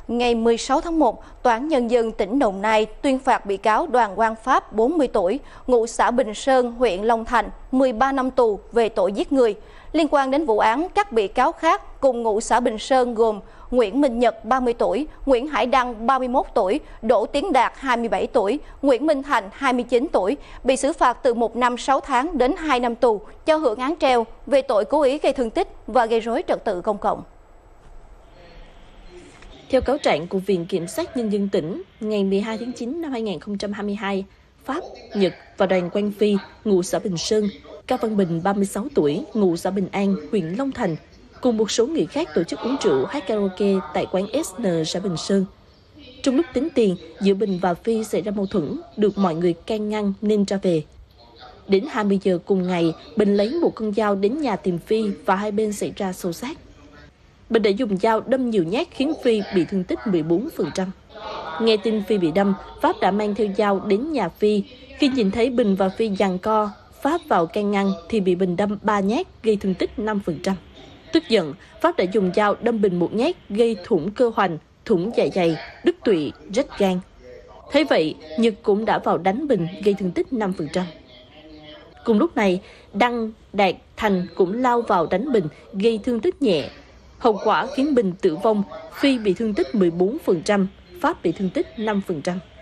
Ngày 16 tháng 1, Tòa án Nhân dân tỉnh Đồng Nai tuyên phạt bị cáo Đoàn Quang Pháp, 40 tuổi, ngụ xã Bình Sơn, huyện Long Thành, 13 năm tù về tội giết người. Liên quan đến vụ án, các bị cáo khác cùng ngụ xã Bình Sơn gồm Nguyễn Minh Nhật, 30 tuổi, Nguyễn Hải Đăng, 31 tuổi, Đỗ Tiến Đạt, 27 tuổi, Nguyễn Minh Thành, 29 tuổi, bị xử phạt từ 1 năm 6 tháng đến 2 năm tù cho hưởng án treo về tội cố ý gây thương tích và gây rối trật tự công cộng. Theo cáo trạng của Viện Kiểm sát Nhân dân tỉnh, ngày 12 tháng 9 năm 2022, Pháp, Nhật và Đoàn Quang Phi, ngụ xã Bình Sơn, Cao Văn Bình, 36 tuổi, ngụ xã Bình An, huyện Long Thành, cùng một số người khác tổ chức uống rượu hát karaoke tại quán SN xã Bình Sơn. Trong lúc tính tiền, giữa Bình và Phi xảy ra mâu thuẫn, được mọi người can ngăn nên ra về. Đến 20 giờ cùng ngày, Bình lấy một con dao đến nhà tìm Phi và hai bên xảy ra xô xát. Bình đã dùng dao đâm nhiều nhát khiến Phi bị thương tích 14%. Nghe tin Phi bị đâm, Pháp đã mang theo dao đến nhà Phi. Khi nhìn thấy Bình và Phi giằng co, Pháp vào can ngăn thì bị Bình đâm 3 nhát gây thương tích 5%. Tức giận, Pháp đã dùng dao đâm Bình một nhát gây thủng cơ hoành, thủng dạ dày, đứt tụy, rách gan. Thế vậy, Nhật cũng đã vào đánh Bình gây thương tích 5%. Cùng lúc này, Đăng, Đạt, Thành cũng lao vào đánh Bình gây thương tích nhẹ. Hậu quả khiến Bình tử vong, Phi bị thương tích 14%, Pháp bị thương tích 5%.